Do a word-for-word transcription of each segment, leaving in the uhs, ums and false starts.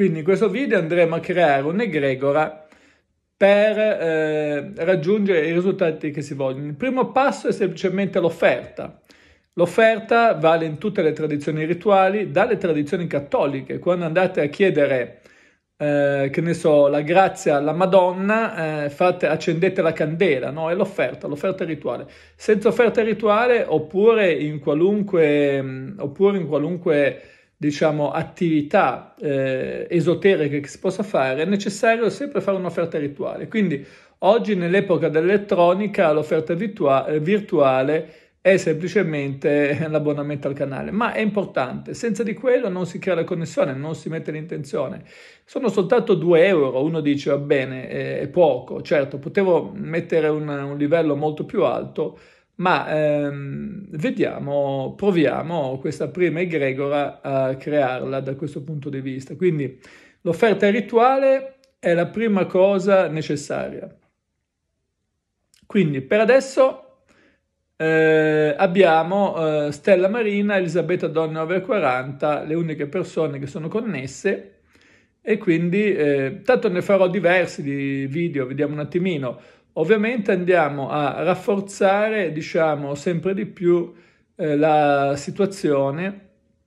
Quindi in questo video andremo a creare un'egregora per eh, raggiungere i risultati che si vogliono. Il primo passo è semplicemente l'offerta. L'offerta vale in tutte le tradizioni rituali, dalle tradizioni cattoliche. Quando andate a chiedere, eh, che ne so, la grazia alla Madonna, eh, fate, accendete la candela, no? È l'offerta, l'offerta rituale. Senza offerta rituale, oppure in qualunque, mh, oppure in qualunque diciamo, attività eh, esoteriche che si possa fare, è necessario sempre fare un'offerta rituale. Quindi oggi, nell'epoca dell'elettronica, l'offerta virtuale è semplicemente l'abbonamento al canale, ma è importante. Senza di quello non si crea la connessione, non si mette l'intenzione. Sono soltanto due euro, uno dice va bene, è poco, certo, potevo mettere un, un livello molto più alto, ma ehm, vediamo, proviamo questa prima egregora a crearla da questo punto di vista. Quindi l'offerta rituale è la prima cosa necessaria. Quindi per adesso eh, abbiamo eh, Stella Marina, Elisabetta Donna over quaranta, le uniche persone che sono connesse, e quindi eh, tanto ne farò diversi di video, vediamo un attimino. Ovviamente andiamo a rafforzare, diciamo, sempre di più eh, la situazione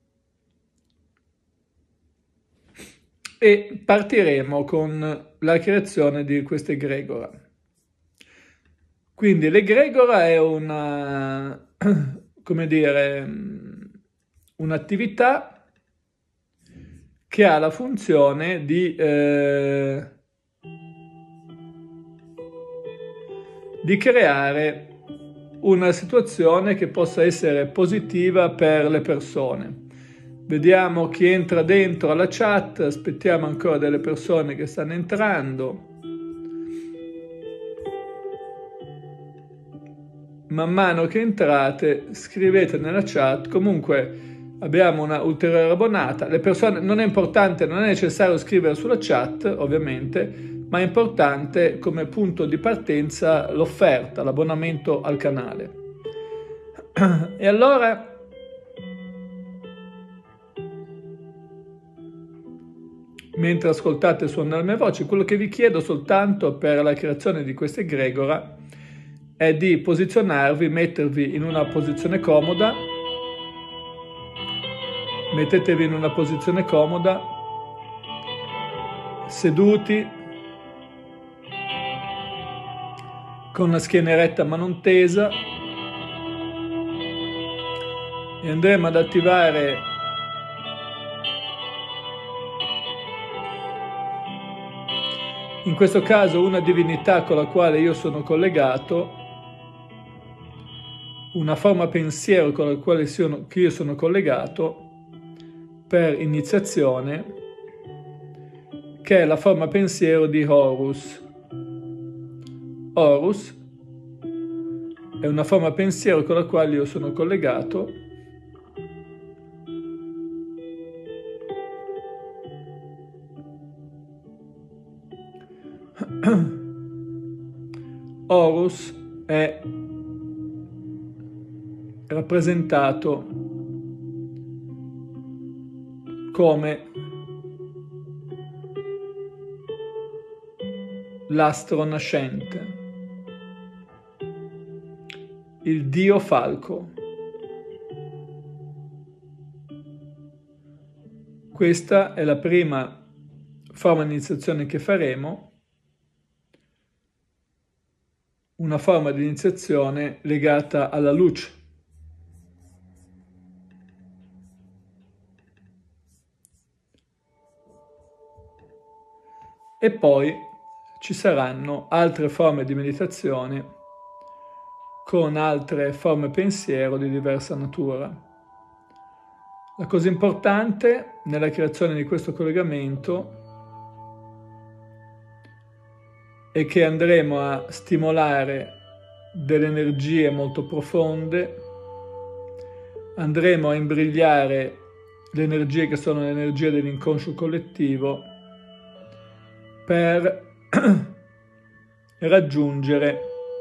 e partiremo con la creazione di questa egregora. Quindi l'egregora è una, come dire, un'attività che ha la funzione di eh, di creare una situazione che possa essere positiva per le persone. Vediamo chi entra dentro alla chat, aspettiamo ancora delle persone che stanno entrando. Man mano che entrate scrivete nella chat. Comunque abbiamo una ulteriore abbonata. Le persone, non è importante, non è necessario scrivere sulla chat ovviamente, ma è importante come punto di partenza l'offerta, l'abbonamento al canale. E allora mentre ascoltate suonare le mie voci, quello che vi chiedo soltanto per la creazione di questa egregora è di posizionarvi, mettervi in una posizione comoda. Mettetevi in una posizione comoda, seduti, con la schiena eretta ma non tesa, e andremo ad attivare in questo caso una divinità con la quale io sono collegato, una forma pensiero con la quale sono, che io sono collegato per iniziazione, che è la forma pensiero di Horus. Horus è una forma pensiero con la quale io sono collegato Horus è rappresentato come l'astro nascente, il dio falco. Questa è la prima forma di iniziazione che faremo, una forma di iniziazione legata alla luce. E poi ci saranno altre forme di meditazione con altre forme pensiero di diversa natura. La cosa importante nella creazione di questo collegamento è che andremo a stimolare delle energie molto profonde, andremo a imbrigliare le energie che sono le energie dell'inconscio collettivo per raggiungere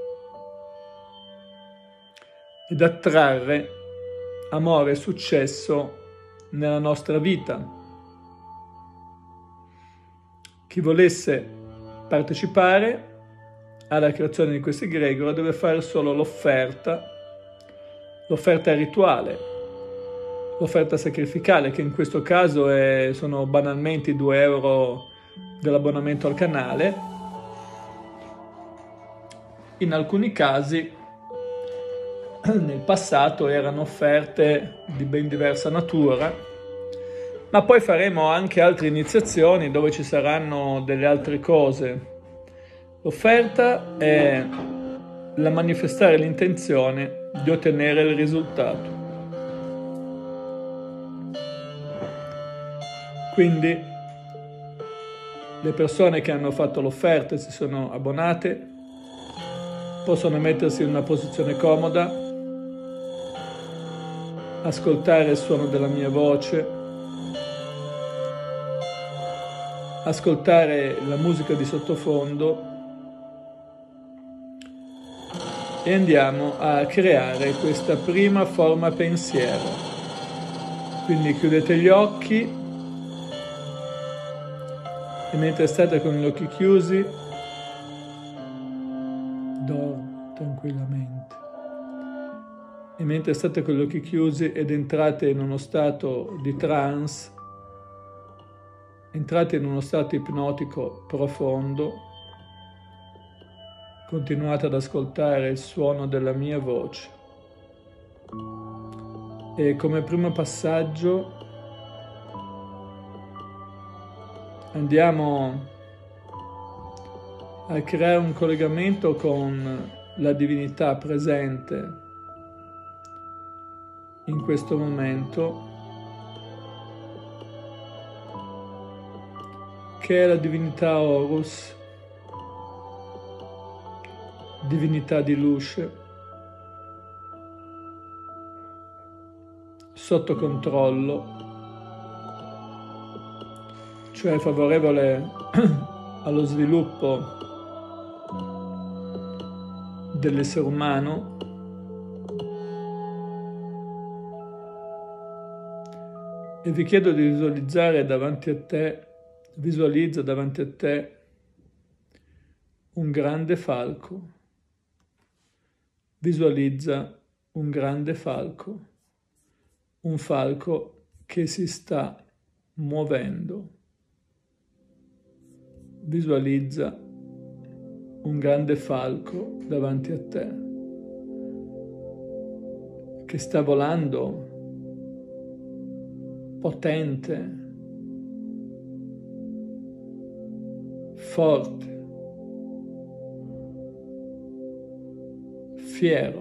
ed attrarre amore e successo nella nostra vita. Chi volesse partecipare alla creazione di questa egregora deve fare solo l'offerta, l'offerta rituale, l'offerta sacrificale, che in questo caso è, sono banalmente i due euro dell'abbonamento al canale. In alcuni casi, nel passato, erano offerte di ben diversa natura, ma poi faremo anche altre iniziazioni dove ci saranno delle altre cose. L'offerta è la manifestare l'intenzione di ottenere il risultato. Quindi le persone che hanno fatto l'offerta e si sono abbonate possono mettersi in una posizione comoda, ascoltare il suono della mia voce, ascoltare la musica di sottofondo e andiamo a creare questa prima forma pensiero. Quindi chiudete gli occhi e mentre state con gli occhi chiusi, dormo tranquillamente. E mentre state con gli occhi chiusi ed entrate in uno stato di trance, entrate in uno stato ipnotico profondo, continuate ad ascoltare il suono della mia voce. E come primo passaggio andiamo a creare un collegamento con la divinità presente in questo momento, che è la divinità Horus, divinità di luce, sotto controllo, cioè favorevole allo sviluppo dell'essere umano, e vi chiedo di visualizzare davanti a te, visualizza davanti a te un grande falco. Visualizza un grande falco, un falco che si sta muovendo. Visualizza un grande falco davanti a te, che sta volando, potente, forte, fiero.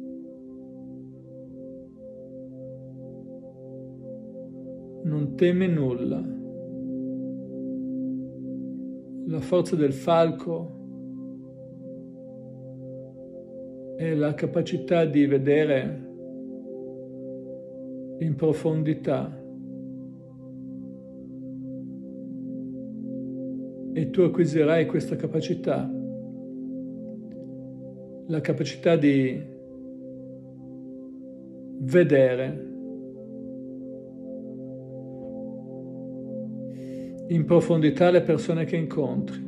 Non teme nulla. La forza del falco è la capacità di vedere in profondità, e tu acquisirai questa capacità, la capacità di vedere in profondità le persone che incontri.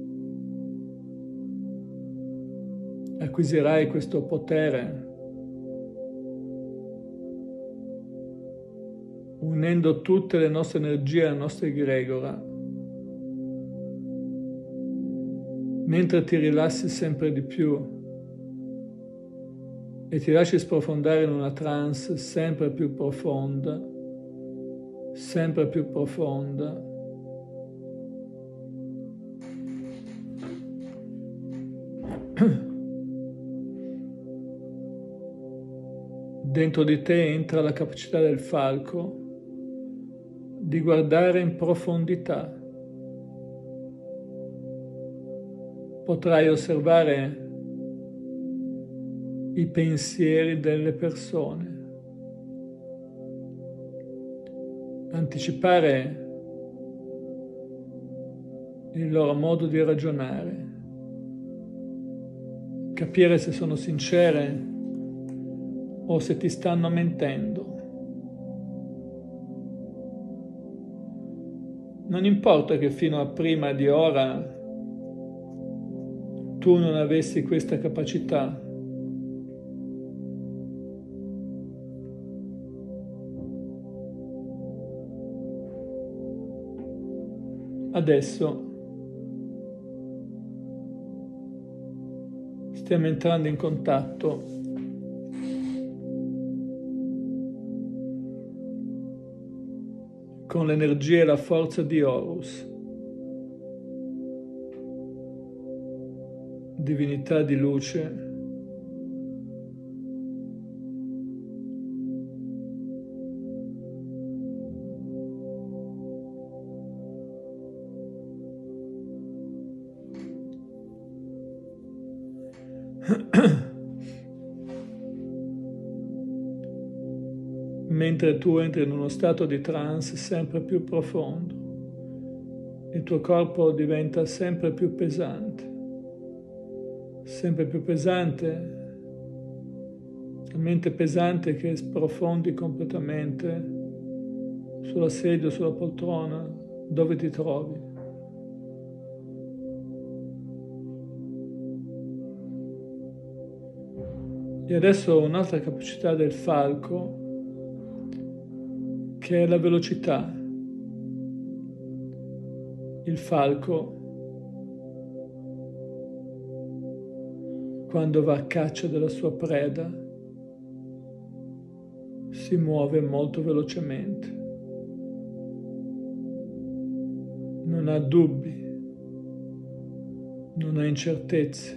Acquisirai questo potere unendo tutte le nostre energie alla nostra egregora, mentre ti rilassi sempre di più e ti lasci sprofondare in una trance sempre più profonda, sempre più profonda. Dentro di te entra la capacità del falco di guardare in profondità. Potrai osservare i pensieri delle persone, anticipare il loro modo di ragionare, capire se sono sincere o se ti stanno mentendo. Non importa che fino a prima di ora tu non avessi questa capacità. Adesso stiamo entrando in contatto con l'energia e la forza di Horus, divinità di luce, mentre tu entri in uno stato di trance sempre più profondo, il tuo corpo diventa sempre più pesante, sempre più pesante, talmente pesante che sprofondi completamente sulla sedia o sulla poltrona dove ti trovi. E adesso un'altra capacità del falco, che è la velocità. Il falco, quando va a caccia della sua preda, si muove molto velocemente. Non ha dubbi, non ha incertezze,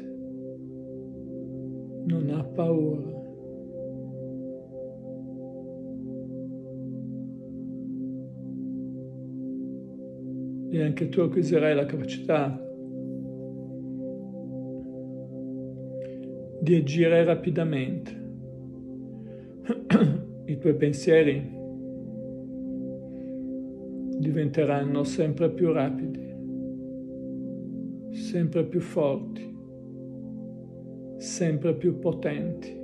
non ha paura. E anche tu acquisirai la capacità di agire rapidamente. I tuoi pensieri diventeranno sempre più rapidi, sempre più forti, sempre più potenti.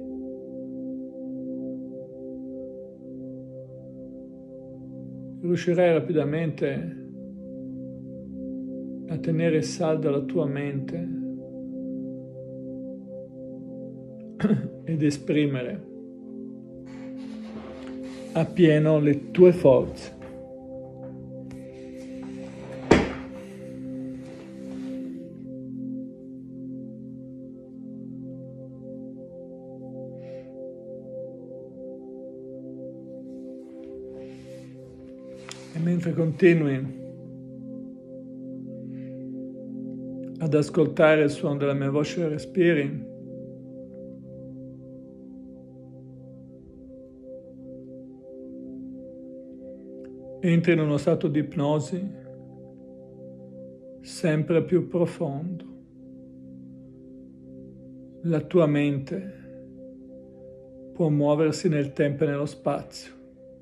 Riuscirai rapidamente a tenere salda la tua mente ed esprimere appieno le tue forze. E mentre continui ad ascoltare il suono della mia voce e respiri, entri in uno stato di ipnosi sempre più profondo. La tua mente può muoversi nel tempo e nello spazio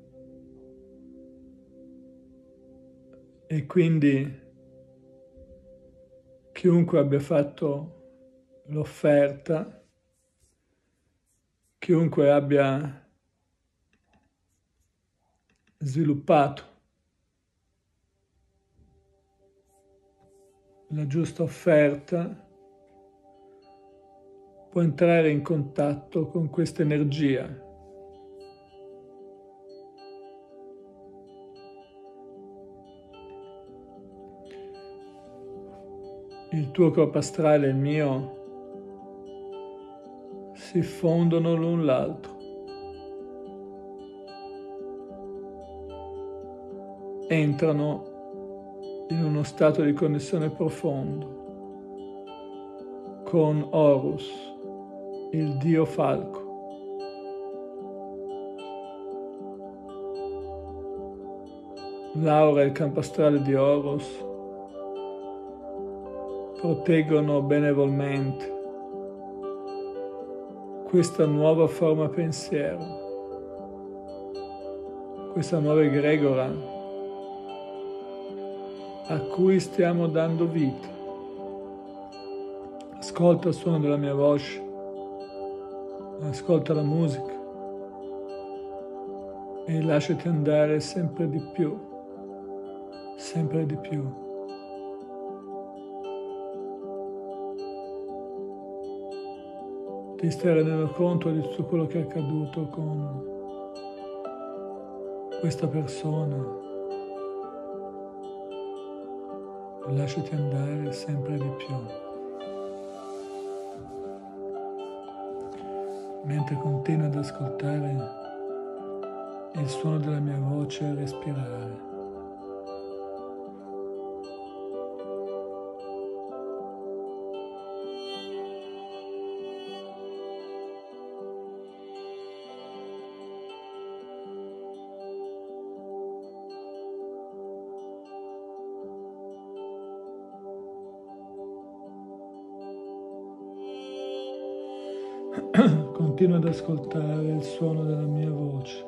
e quindi chiunque abbia fatto l'offerta, chiunque abbia sviluppato la giusta offerta, può entrare in contatto con questa energia. Il tuo corpo astrale e il mio si fondono l'un l'altro. Entrano in uno stato di connessione profondo con Horus, il dio falco. L'aura e il campo astrale di Horus proteggono benevolmente questa nuova forma pensiero, questa nuova egregora a cui stiamo dando vita. Ascolta il suono della mia voce, ascolta la musica e lasciati andare sempre di più, sempre di più. Ti stai rendendo conto di tutto quello che è accaduto con questa persona. Lasciati andare sempre di più. Mentre continuo ad ascoltare il suono della mia voce e respirare. Continuo ad ascoltare il suono della mia voce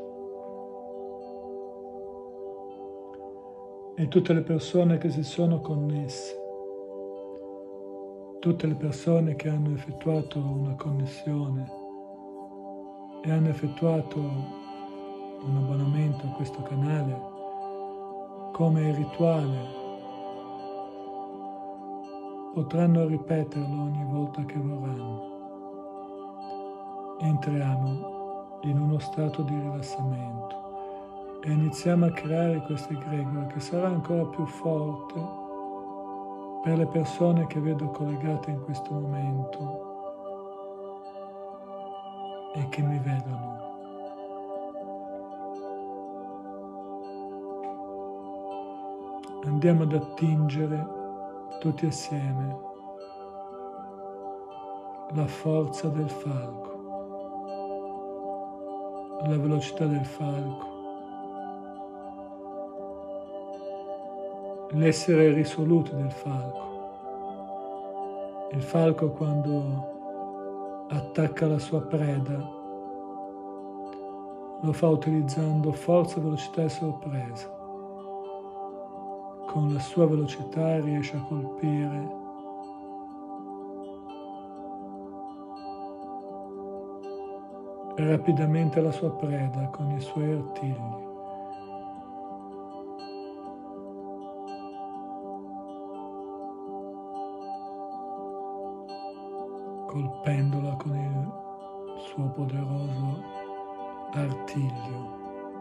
e tutte le persone che si sono connesse, tutte le persone che hanno effettuato una connessione e hanno effettuato un abbonamento a questo canale come rituale, potranno ripeterlo ogni volta che vorranno. Entriamo in uno stato di rilassamento e iniziamo a creare questa egregora che sarà ancora più forte per le persone che vedo collegate in questo momento e che mi vedono. Andiamo ad attingere tutti assieme la forza del falco, la velocità del falco, l'essere risoluto del falco. Il falco, quando attacca la sua preda, lo fa utilizzando forza, velocità e sorpresa. Con la sua velocità riesce a colpire rapidamente la sua preda con i suoi artigli. Colpendola con il suo poderoso artiglio.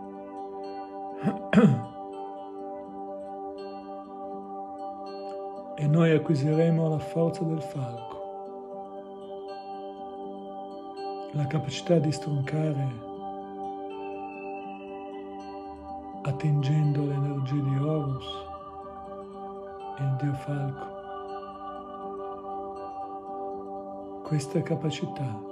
E noi acquisiremo la forza del falco, la capacità di stroncare, attingendo le energie di Horus, il dio falco. Questa capacità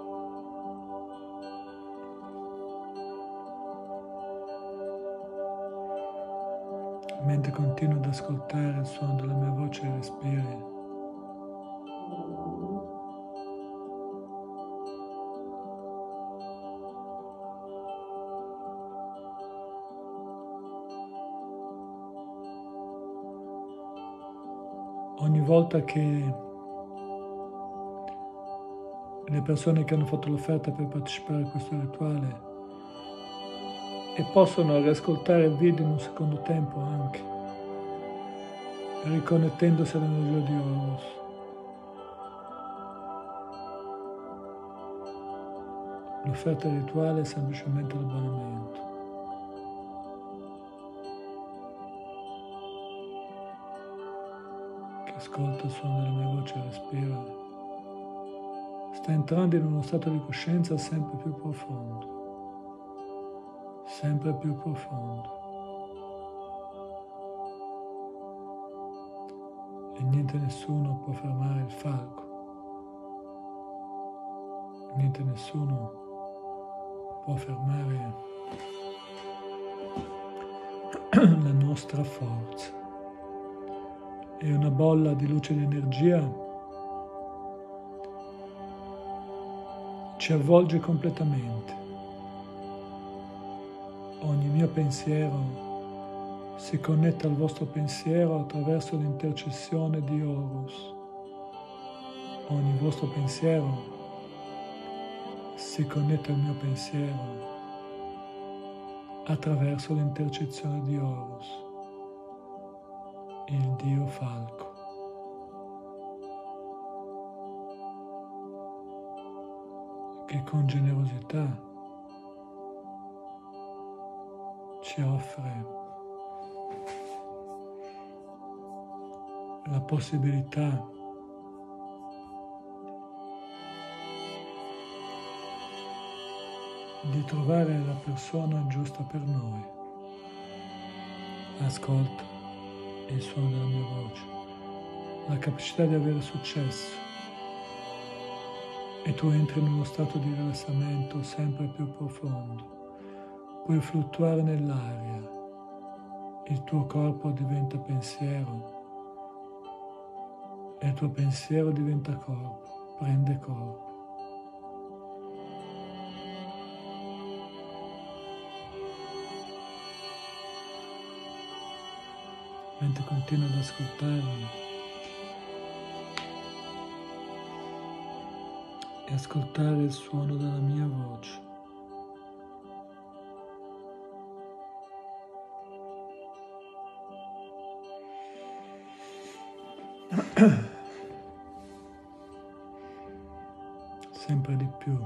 mentre continuo ad ascoltare il suono della mia voce e respiri, ogni volta che le persone che hanno fatto l'offerta per partecipare a questo rituale e possono riascoltare il video in un secondo tempo anche, riconnettendosi all'energia di Horus. L'offerta rituale è semplicemente l'abbonamento. Che ascolta il suono della mia voce e respira, sta entrando in uno stato di coscienza sempre più profondo. Sempre più profondo. E niente, nessuno può fermare il falco. Niente, nessuno può fermare la nostra forza. E una bolla di luce e di energia ci avvolge completamente. Ogni mio pensiero si connette al vostro pensiero attraverso l'intercessione di Horus. Ogni vostro pensiero si connette al mio pensiero attraverso l'intercessione di Horus. il Dio Falco. Che con generosità ci offre la possibilità di trovare la persona giusta per noi. Ascolta il suono della mia voce, la capacità di avere successo, e tu entri in uno stato di rilassamento sempre più profondo. Puoi fluttuare nell'aria, il tuo corpo diventa pensiero e il tuo pensiero diventa corpo, prende corpo. Mentre continui ad ascoltarmi e ascoltare il suono della mia voce. Sempre di più.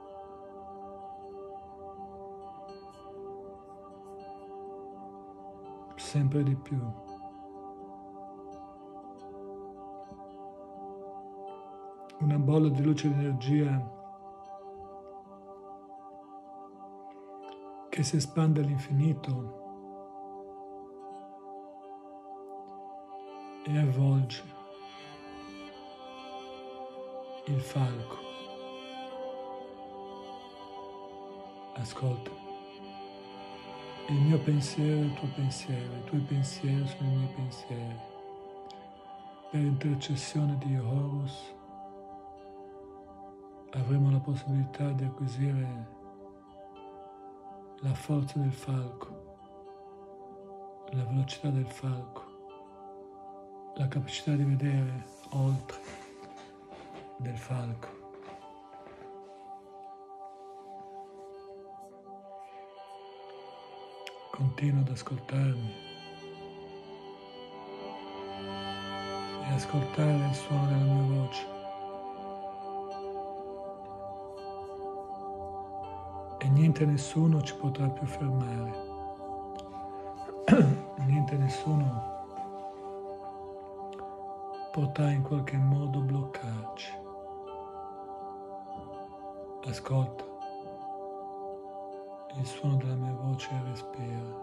Sempre di più. Una bolla di luce e di energia che si espande all'infinito e avvolge il falco. Ascolta, il mio pensiero è il tuo pensiero, i tuoi pensieri sono i miei pensieri. Per intercessione di Horus avremo la possibilità di acquisire la forza del falco, la velocità del falco, la capacità di vedere oltre del falco. Continua ad ascoltarmi e ascoltare il suono della mia voce. E niente e nessuno ci potrà più fermare. Niente e nessuno potrà in qualche modo bloccarci. Ascolta il suono della mia voce e respira.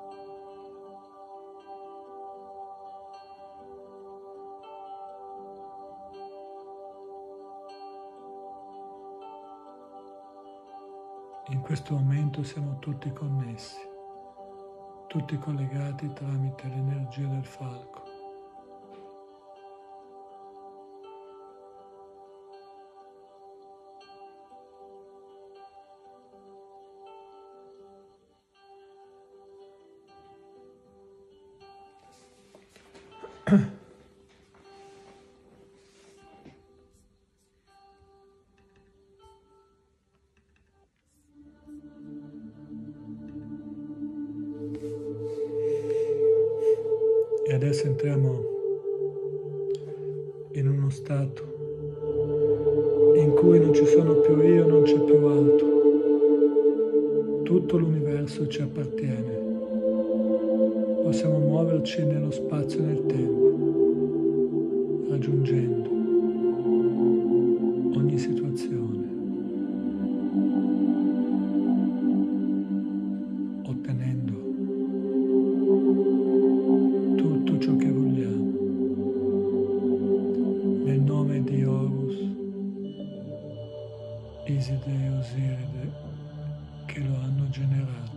In questo momento siamo tutti connessi, tutti collegati tramite l'energia del falco. E adesso entriamo in uno stato in cui non ci sono più io, non c'è più altro. Tutto l'universo ci appartiene. Possiamo muoverci nello spazio e nel tempo, raggiungendo ogni situazione, ottenendo tutto ciò che vogliamo, nel nome di Horus, Iside e Osiride che lo hanno generato.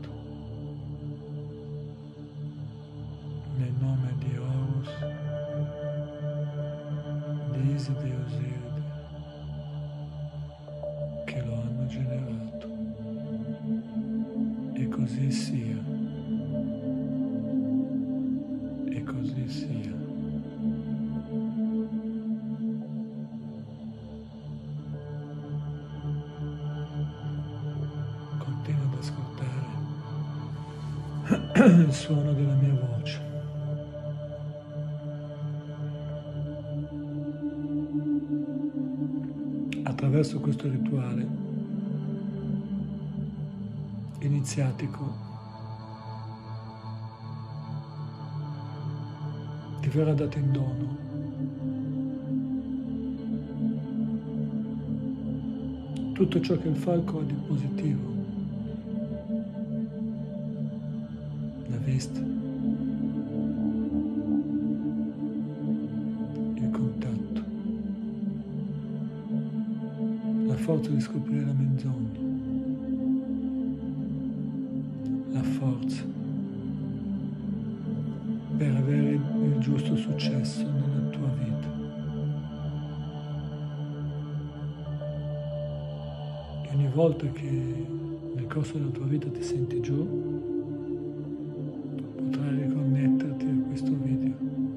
Nel nome di Horus, di Iside e Osiride che lo hanno generato. E così sia. E così sia. Continua ad ascoltare il suono della mia voce. attraverso questo rituale iniziatico ti verrà dato in dono tutto ciò che il falco ha di positivo: la vista, il contatto, la forza di scoprire la menzogna, la forza per avere il giusto successo nella tua vita. E ogni volta che nel corso della tua vita ti senti giù, potrai riconnetterti a questo video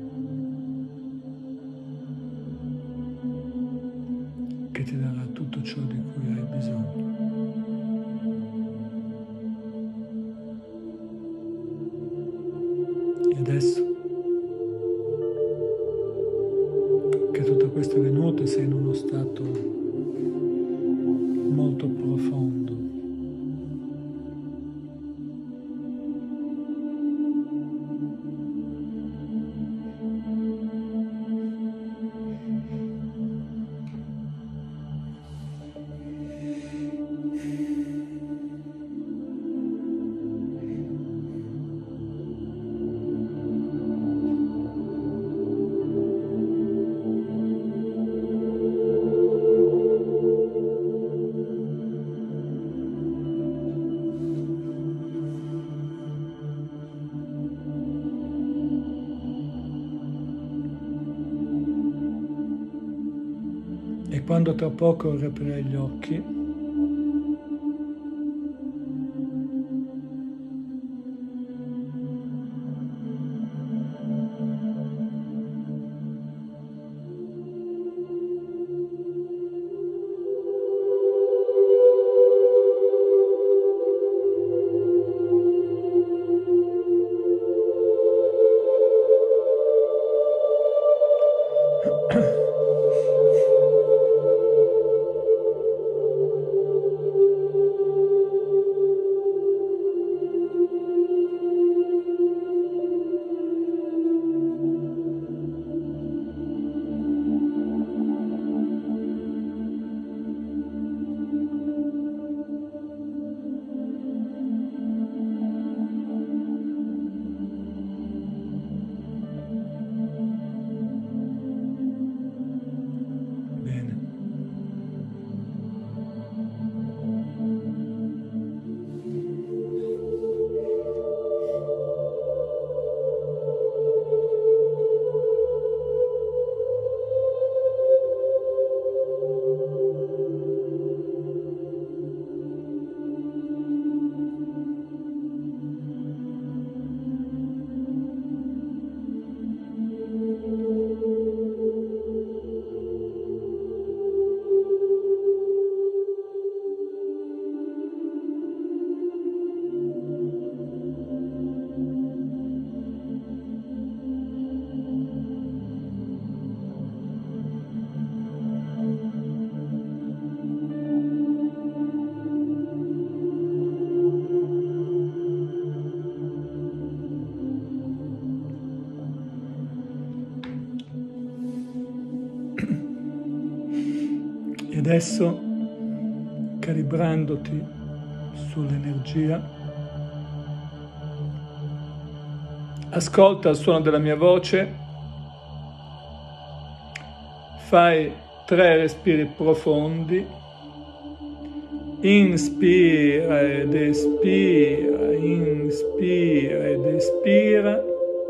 che ti darà tutto ciò di cui hai bisogno. E adesso che tutto questo è venuto e sei in uno stato molto profondo, e quando tra poco riaprirai gli occhi, e adesso, calibrandoti sull'energia, ascolta il suono della mia voce, fai tre respiri profondi, inspira ed espira, inspira ed espira.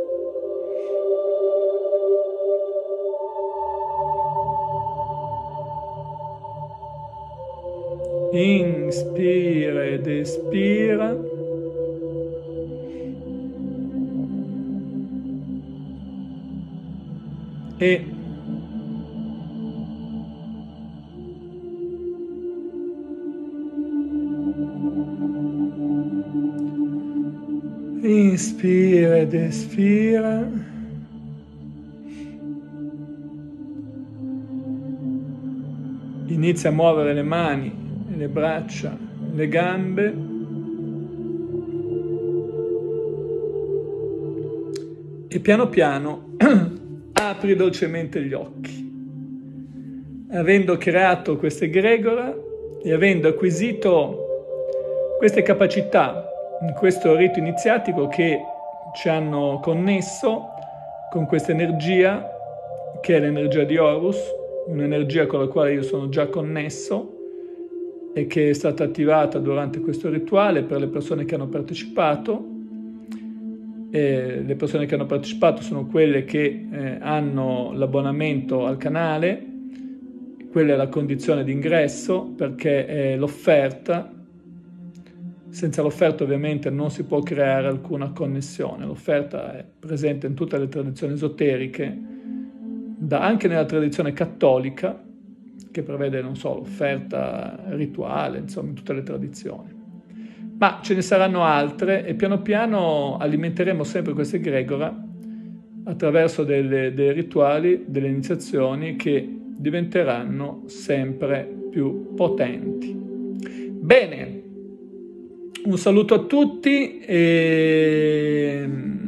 Inspira ed espira. E inspira ed espira. inizia a muovere le mani, le braccia, le gambe. E piano piano apri dolcemente gli occhi. Avendo creato questa egregora e avendo acquisito queste capacità in questo rito iniziatico che ci hanno connesso con questa energia, che è l'energia di Horus, un'energia con la quale io sono già connesso e che è stata attivata durante questo rituale per le persone che hanno partecipato. E le persone che hanno partecipato sono quelle che eh, hanno l'abbonamento al canale, quella è la condizione d'ingresso, perché è l'offerta. Senza l'offerta ovviamente non si può creare alcuna connessione. L'offerta è presente in tutte le tradizioni esoteriche, da, anche nella tradizione cattolica, che prevede, non so, l'offerta rituale, insomma, in tutte le tradizioni. Ma ce ne saranno altre e piano piano alimenteremo sempre questa egregora attraverso delle, dei rituali, delle iniziazioni che diventeranno sempre più potenti. Bene, un saluto a tutti e